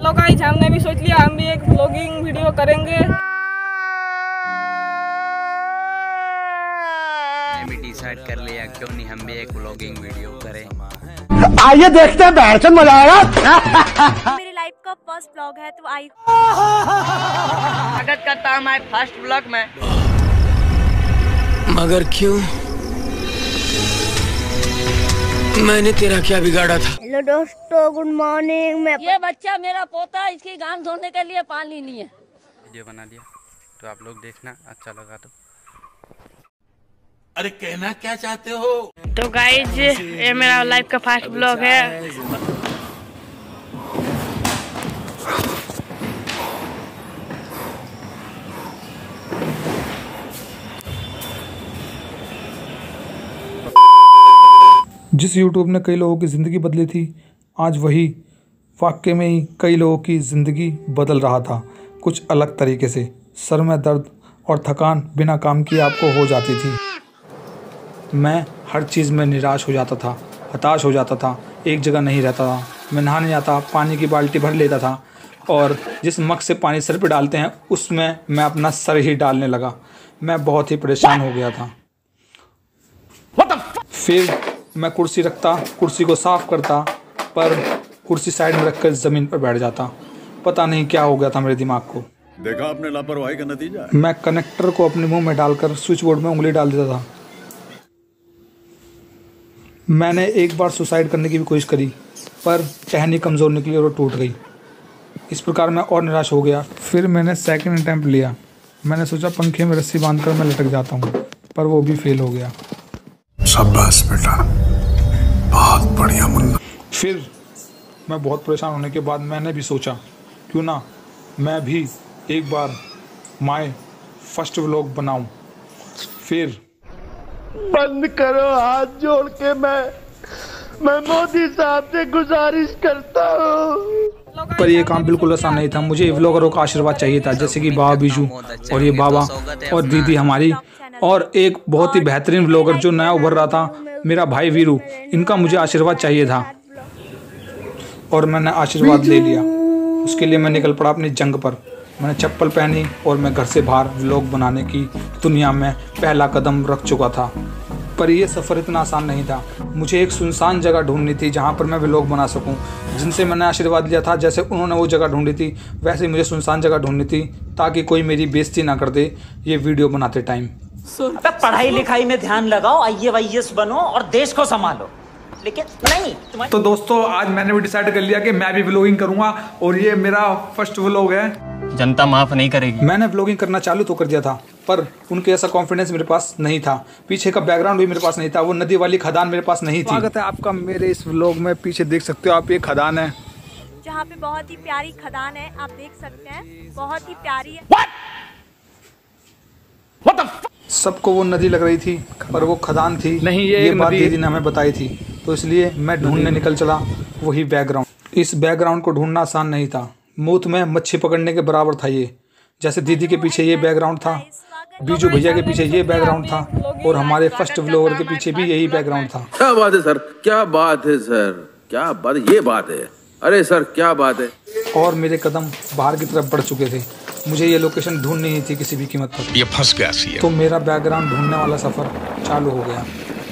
लोग गाइस हमने भी सोच लिया हम भी एक व्लॉगिंग वीडियो करेंगे। मैंने भी डिसाइड कर लिया क्यों नहीं हम भी एक व्लॉगिंग वीडियो करें। आइए देखते हैं बैठ मजा आएगा। मेरी लाइफ का फर्स्ट व्लॉग है तो आई स्वागत करता हूँ मैं फर्स्ट व्लॉग में। मगर क्यों? मैंने तेरा क्या बिगाड़ा था? हेलो दोस्तों, गुड मॉर्निंग। ये बच्चा मेरा पोता, इसकी गांग धोने के लिए पानी नहीं है। वीडियो बना लिया तो आप लोग देखना, अच्छा लगा तो। अरे कहना क्या चाहते हो? तो गाइस ये मेरा लाइफ का फर्स्ट व्लॉग है। जिस यूट्यूब ने कई लोगों की ज़िंदगी बदली थी, आज वही वाकई में ही कई लोगों की ज़िंदगी बदल रहा था, कुछ अलग तरीके से। सर में दर्द और थकान बिना काम किए आपको हो जाती थी। मैं हर चीज़ में निराश हो जाता था, हताश हो जाता था, एक जगह नहीं रहता था। मैं नहाने जाता, पानी की बाल्टी भर लेता था और जिस मग से पानी सर पे डालते हैं उसमें मैं अपना सर ही डालने लगा। मैं बहुत ही परेशान हो गया था। फिर मैं कुर्सी रखता, कुर्सी को साफ़ करता, पर कुर्सी साइड में रखकर ज़मीन पर बैठ जाता। पता नहीं क्या हो गया था मेरे दिमाग को। देखा आपने लापरवाही का नतीजा। मैं कनेक्टर को अपने मुंह में डालकर स्विच बोर्ड में उंगली डाल देता था। मैंने एक बार सुसाइड करने की भी कोशिश करी, पर टहनी कमज़ोर निकली और वो टूट गई। इस प्रकार मैं और निराश हो गया। फिर मैंने सेकंड अटैम्प्ट लिया। मैंने सोचा पंखे में रस्सी बांधकर मैं लटक जाता हूँ, पर वो भी फेल हो गया। शाबाश बेटा, बहुत बढ़िया मुन्ना। फिर मैं बहुत परेशान होने के बाद मैंने भी सोचा क्यों ना मैं भी एक बार माय फर्स्ट व्लॉग बनाऊं। फिर बंद करो हाथ जोड़ के, मैं मोदी साहब से गुजारिश करता हूँ। पर ये काम बिल्कुल आसान नहीं था। मुझे व्लॉगरों का आशीर्वाद चाहिए था, जैसे कि बाबा बीजू और ये बाबा और दीदी हमारी, और एक बहुत ही बेहतरीन व्लॉगर जो नया उभर रहा था, मेरा भाई वीरू। इनका मुझे आशीर्वाद चाहिए था और मैंने आशीर्वाद ले लिया। उसके लिए मैं निकल पड़ा अपनी जंग पर। मैंने चप्पल पहनी और मैं घर से बाहर व्लॉग बनाने की दुनिया में पहला कदम रख चुका था। पर यह सफ़र इतना आसान नहीं था। मुझे एक सुनसान जगह ढूंढनी थी जहाँ पर मैं व्लॉग बना सकूँ। जिनसे मैंने आशीर्वाद लिया था, जैसे उन्होंने वो जगह ढूंढी थी, वैसे ही मुझे सुनसान जगह ढूंढनी थी ताकि कोई मेरी बेइज्जती ना कर दे ये वीडियो बनाते टाइम। पढ़ाई लिखाई में ध्यान लगाओ, IAS बनो और देश को संभालो, लेकिन नहीं। तो दोस्तों आज मैंने भी डिसाइड कर लिया कि मैं भी व्लॉगिंग करूंगा और ये मेरा फर्स्ट व्लॉग है। जनता माफ नहीं करेगी। मैंने व्लॉगिंग करना चालू तो कर दिया था, पर उनके ऐसा कॉन्फिडेंस मेरे पास नहीं था। पीछे का बैकग्राउंड भी मेरे पास नहीं था, वो नदी वाली खदान मेरे पास नहीं थी। स्वागत है आपका मेरे इस व्लॉग में। पीछे देख सकते हो आप, ये खदान है जहाँ पे बहुत ही प्यारी खदान है, आप देख सकते हैं, बहुत ही प्यारी है। सबको वो नदी लग रही थी पर वो खदान थी नहीं। ये बात दीदी ने हमें बताई थी, तो इसलिए मैं ढूंढने निकल चला वही बैकग्राउंड। इस बैकग्राउंड को ढूंढना आसान नहीं था, मुफ्त में मच्छी पकड़ने के बराबर था ये। जैसे दीदी के पीछे ये बैकग्राउंड था, बीजू भैया के पीछे ये बैकग्राउंड था और हमारे फर्स्ट व्लॉगर के पीछे भी यही बैकग्राउंड था। क्या बात है सर, क्या बात है सर, क्या बात, ये बात है। अरे सर क्या बात है। और मेरे कदम बाहर की तरफ बढ़ चुके थे। मुझे ये लोकेशन ढूंढनी ही थी किसी भी कीमत पर। ये फंस गया सी है। तो मेरा बैकग्राउंड ढूंढने वाला सफर चालू हो गया।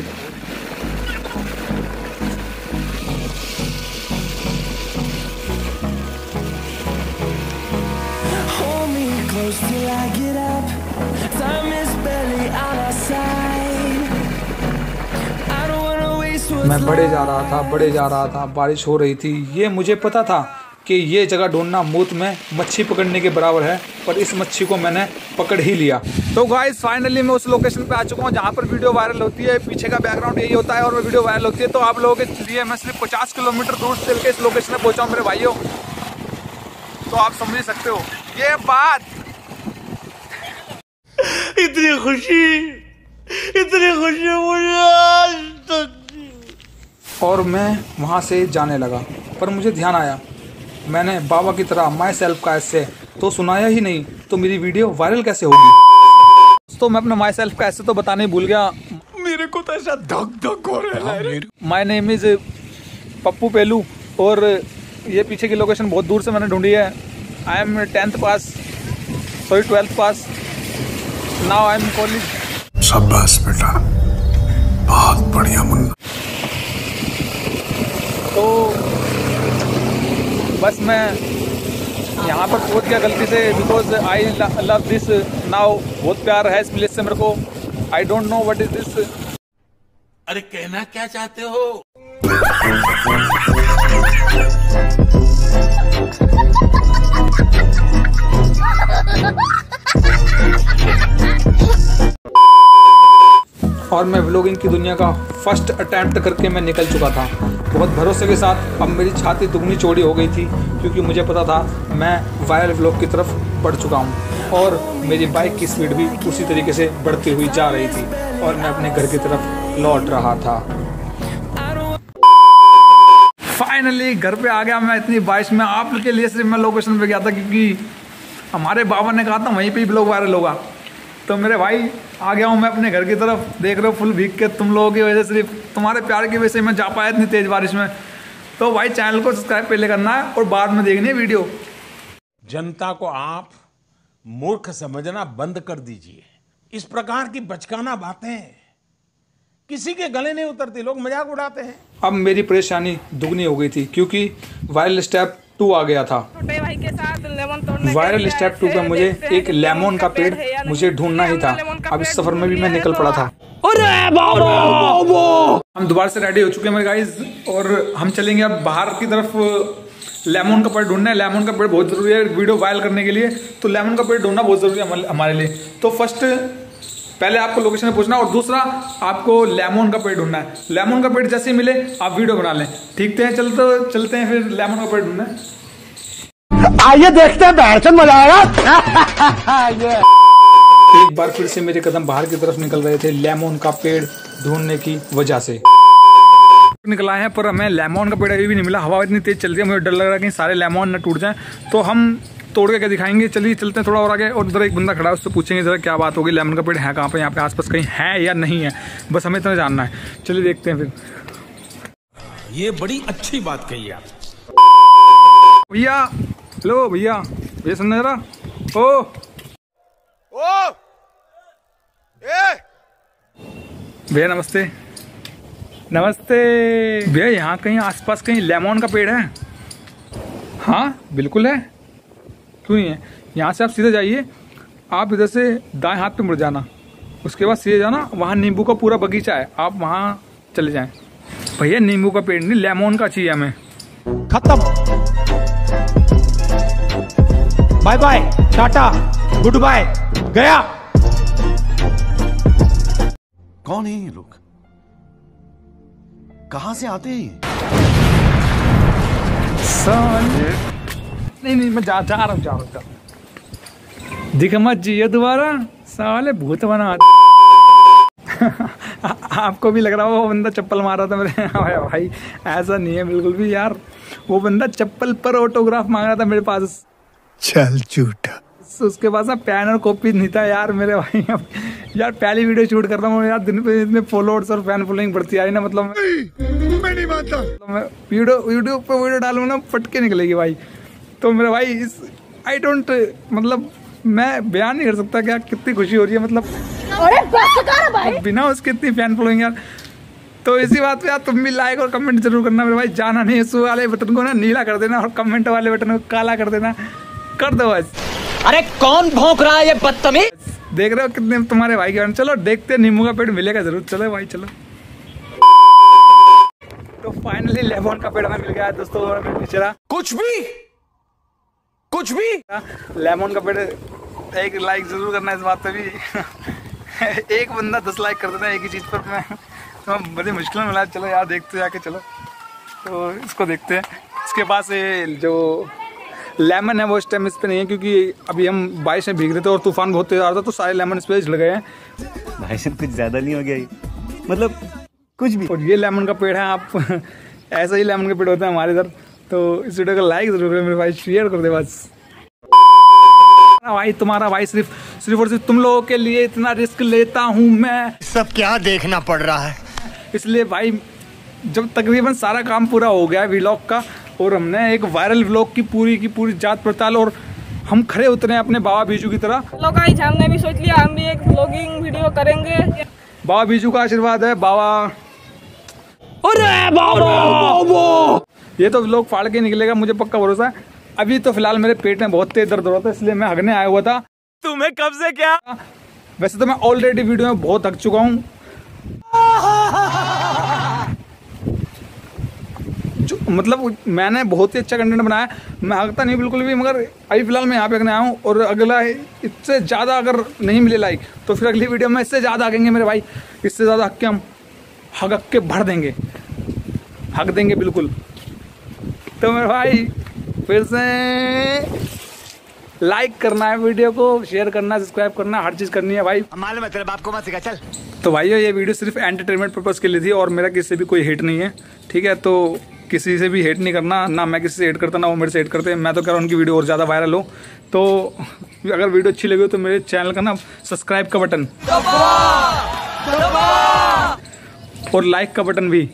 मैं बढ़े जा रहा था, बारिश हो रही थी। ये मुझे पता था कि ये जगह ढूंढना मुफ्त में मच्छी पकड़ने के बराबर है, पर इस मच्छी को मैंने पकड़ ही लिया। तो गाइस फाइनली मैं उस लोकेशन पे आ चुका हूँ जहाँ पर वीडियो वायरल होती है। पीछे का बैकग्राउंड यही होता है और वीडियो वायरल होती है। तो आप लोगों के लिए मैं सिर्फ 50 किलोमीटर दूर चल के इस लोकेशन में पहुँचा हूँ मेरे भाइयों। तो आप समझ सकते हो ये बात। इतनी खुशी मुझे। और मैं वहाँ से जाने लगा, पर मुझे ध्यान आया मैंने बाबा की तरह माई सेल्फ का ऐसे तो सुनाया ही नहीं, तो मेरी वीडियो वायरल कैसे होगी। तो मैं अपना माई सेल्फ का ऐसे तो बताने भूल गया। मेरे को तो ऐसा धक धक हो रहा है। My name is Pappu Pelu और ये पीछे की लोकेशन बहुत दूर से मैंने ढूंढी है। I am 12th pass, now I am college. शाबाश बेटा, बहुत बढ़िया मुन्ना। तो बस मैं यहाँ पर पहुँच गया गलती से, because I love this now. बहुत प्यार है इस प्लेस से मेरे को। I don't know what is this. अरे कहना क्या चाहते हो? और मैं व्लॉगिंग की दुनिया का फर्स्ट अटैम्प्ट करके मैं निकल चुका था बहुत भरोसे के साथ। अब मेरी छाती दुगनी चौड़ी हो गई थी, क्योंकि मुझे पता था मैं वायरल व्लॉग की तरफ बढ़ चुका हूँ और मेरी बाइक की स्पीड भी उसी तरीके से बढ़ती हुई जा रही थी और मैं अपने घर की तरफ लौट रहा था। फाइनली घर पे आ गया मैं इतनी बारिश में। आपके लिए सिर्फ मैं लोकेशन पे गया था, क्योंकि हमारे बाबा ने कहा था वहीं पे ही ब्लॉग वायरल होगा। तो मेरे भाई आ गया हूँ मैं अपने घर की तरफ। देख रहे हो फुल भीग के, तुम लोगों की वजह से, सिर्फ तुम्हारे प्यार की वजह से मैं जा पाया इतनी तेज बारिश में। तो भाई चैनल को सब्सक्राइब पहले करना है और बाद में देखनी है वीडियो। जनता को आप मूर्ख समझना बंद कर दीजिए। इस प्रकार की बचकाना बातें किसी के गले नहीं उतरती, लोग मजाक उड़ाते हैं। अब मेरी परेशानी दुगनी हो गई थी, क्योंकि वायरल स्टेप 2 आ गया था। वायरल स्टेप 2 पे मुझे एक लेमन का पेड़ मुझे ढूंढना ही था। अब इस सफर में भी मैं निकल पड़ा था। हम दोबारा से रेडी हो चुके हैं मेरे गाइस, और हम चलेंगे अब बाहर की तरफ लेमन का पेड़ ढूंढना है। लेमन का पेड़ बहुत जरूरी है वीडियो वायरल करने के लिए, तो लेमन का पेड़ ढूंढना बहुत जरूरी है हमारे लिए। तो फर्स्ट पहले आपको लोकेशन पूछना, और दूसरा आपको लेमन का पेड़ ढूंढना है। लेमन का पेड़ जैसे ही मिले आप वीडियो बना लें। ठीक है, चलते हैं फिर लेमन का पेड़ ढूंढना। आइए देखते हैं, बैठन मजा आएगा। एक बार फिर से मेरे कदम बाहर की तरफ निकल रहे थे लेमन का पेड़ ढूंढने की वजह से। निकला है पर हमें लेमन का पेड़ अभी भी नहीं मिला। हवा इतनी तेज चल रही है, मुझे डर लग रहा है कहीं सारे लेमन न टूट जाएं। तो हम तोड़ के क्या दिखाएंगे। चलिए चलते हैं थोड़ा और आगे, और उधर एक बंदा खड़ा है, उससे पूछेंगे जरा क्या बात होगी, लेमन का पेड़ है कहाँ पे, यहाँ पे आसपास कहीं है या नहीं है, बस हमें इतना जानना है। चलिए देखते हैं फिर। ये बड़ी अच्छी बात कही आप। भैया, हेलो भैया, सुन जरा। ओ भैया नमस्ते। भैया यहाँ कहीं आसपास कहीं लेमन का पेड़ है? हाँ बिल्कुल है, क्यों नहीं है। यहाँ से आप सीधे जाइए, आप इधर से दाएं हाथ पे मुड़ जाना, उसके बाद सीधे जाना, वहाँ नींबू का पूरा बगीचा है, आप वहाँ चले जाएं। भैया नींबू का पेड़ नहीं, लेमन का चाहिए हमें। खत्म, bye bye, tata, goodbye, गया। कौन है ये लोग, कहां से आते हैं? नहीं मैं जा रहा हूँ। दिख मत जिए दोबारा, साले भूत बना। आपको भी लग रहा हो वो बंदा चप्पल मार रहा था मेरे। भाई ऐसा नहीं है बिल्कुल भी यार, वो बंदा चप्पल पर ऑटोग्राफ मांग रहा था मेरे पास। चल झूठा। उसके पास ना पेन और कॉपी नहीं था यार मेरे भाई। यार पहली वीडियो शूट कर रहा हूँ यार, दिन पे इतने फॉलोअर्स और फैन फॉलोइंग बढ़ती आ रही ना, मतलब मैं नहीं मानता। मैं यूट्यूब पे वीडियो डालूँ ना फटके निकलेगी भाई। तो मेरे भाई इस आई डोंट, मतलब मैं बयान नहीं कर सकता क्या कितनी खुशी हो रही है, मतलब अरे बस कर भाई, बिना उसके इतनी फैन फॉलोइंग यार। तो इसी बात पे यार तुम भी लाइक और कमेंट जरूर करना मेरे भाई। जाना नहीं, इस वाले बटन को ना नीला कर देना और कमेंट वाले बटन को काला कर देना, कर दो बस। अरे कौन भौंक रहा है ये बदतमीज? देख रहे हो कितने तुम्हारे भाई के। चलो देखते हैं, नींबू का पेड़ मिलेगा जरूर। चलो भाई चलो। तो फाइनली लेमन का पेड़ हमें मिल गया दोस्तों। कुछ भी लेमन का पेड़। एक लाइक जरूर करना इस बात पे भी। एक बंदा 10 लाइक कर देना एक ही चीज पर। मैं तो बड़ी मुश्किल में मिला। चलो यार देखते जाके, चलो तो इसको देखते हैं। इसके पास जो लेमन है वो इस टाइम इस पे नहीं है, क्योंकि अभी हम बारिश में भीग रहे थे और तूफान बहुत तेज आ रहा था, तो सारे लेमन इस पे झड़ गए हैं। भाई साहब कुछ ज्यादा नहीं हो गया, मतलब कुछ भी। और ये लेमन का पेड़ है, आप ऐसा ही लेमन के पेड़ होते हैं हमारे इधर। तो इस वीडियो को लाइक जरूर करें मेरे भाई, शेयर कर दे बस। भाई तुम्हारा भाई सिर्फ और सिर्फ तुम लोगों के लिए इतना रिस्क लेता हूँ मैं। सब क्या देखना पड़ रहा है। इसलिए भाई जब तकरीबन सारा काम पूरा हो गया है व्लॉग का, और हमने एक वायरल व्लॉग की पूरी जांच पड़ताल और हम खड़े उतरे हैं अपने बाबा बीजू की तरह। लोग गाइस हमने भी सोच लिया हम भी एक व्लॉगिंग वीडियो करेंगे। बाबा बीजू का आशीर्वाद है बाबा। अरे बाबा ये तो व्लॉग फाड़ के निकलेगा, मुझे पक्का भरोसा है। अभी तो फिलहाल मेरे पेट में बहुत तेज दर्द हो रहा था, इसलिए मैं हगने आया हुआ था। तुम्हें कब से क्या? वैसे तो मैं ऑलरेडी वीडियो में बहुत थक चुका हूँ। मतलब मैंने बहुत ही अच्छा कंटेंट बनाया, मैं हकता नहीं बिल्कुल भी, मगर अभी फिलहाल मैं यहाँ पे हकने आया हूँ। और अगला इससे ज़्यादा अगर नहीं मिले लाइक तो फिर अगली वीडियो में इससे ज़्यादा हकेंगे मेरे भाई, इससे ज़्यादा हक के हम हक के भर देंगे, हक देंगे बिल्कुल। तो मेरे भाई फिर से लाइक करना है वीडियो को, शेयर करना है, सब्सक्राइब करना है, हर चीज़ करनी है भाई। मालूम है तेरे बाप को मत सिखा चल। तो भाइयों ये वीडियो सिर्फ एंटरटेनमेंट पर्पज़ के लिए थी और मेरा किसी से भी कोई हेट नहीं है, ठीक है? तो किसी से भी हेट नहीं करना, ना मैं किसी से हेट करता ना वो मेरे से हेट करते। मैं तो कह रहा हूँ उनकी वीडियो और ज़्यादा वायरल हो। तो अगर वीडियो अच्छी लगी हो तो मेरे चैनल का ना सब्सक्राइब का बटन और लाइक का बटन भी।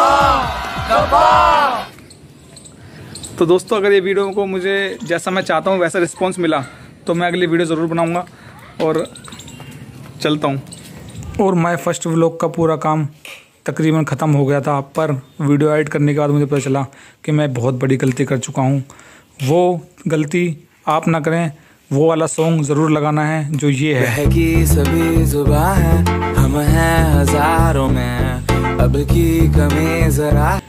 तो दोस्तों अगर ये वीडियो को मुझे जैसा मैं चाहता हूँ वैसा रिस्पॉन्स मिला तो मैं अगली वीडियो ज़रूर बनाऊँगा और चलता हूँ। और माय फर्स्ट व्लॉग का पूरा काम तकरीबन ख़त्म हो गया था, पर वीडियो एडिट करने के बाद मुझे पता चला कि मैं बहुत बड़ी गलती कर चुका हूँ। वो गलती आप ना करें, वो वाला सॉन्ग ज़रूर लगाना है जो ये है कि सभी जुबान है, हम हैं हज़ारों में, अब की कमी ज़रा